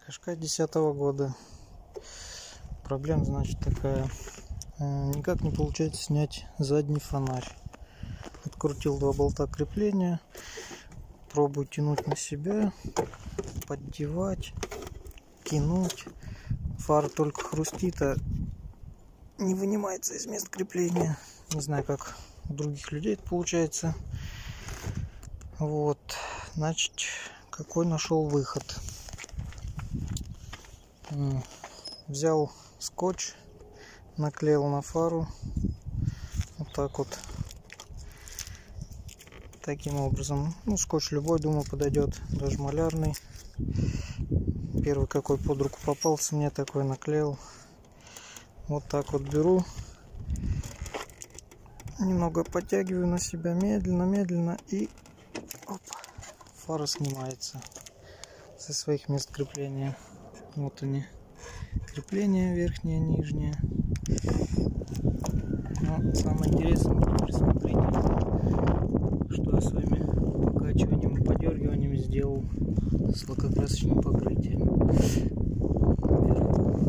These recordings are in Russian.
Кашкай 10-го года. Проблема, значит, такая. Никак не получается снять задний фонарь. Открутил 2 болта крепления. Пробую тянуть на себя. Поддевать. Тянуть. Фара только хрустит, а не вынимается из мест крепления. Не знаю, как у других людей это получается. Вот. Значит, какой нашел выход. Взял скотч, наклеил на фару. Вот так вот. Таким образом. Ну, скотч любой, думаю, подойдет. Даже малярный. Первый какой под руку попался, мне такой наклеил. Вот так вот беру. Немного подтягиваю на себя медленно и оп, фара снимается со своих мест крепления. Вот они, крепления верхнее, нижнее. Но самое интересное, присмотрите, что я своими покачиванием и подергиванием сделал с лакокрасочным покрытием вверху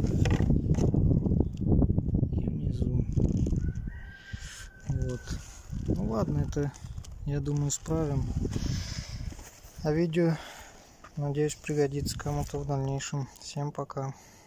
и внизу. Вот. Ну ладно, это, я думаю, исправим. А видео, надеюсь, пригодится кому-то в дальнейшем. Всем пока.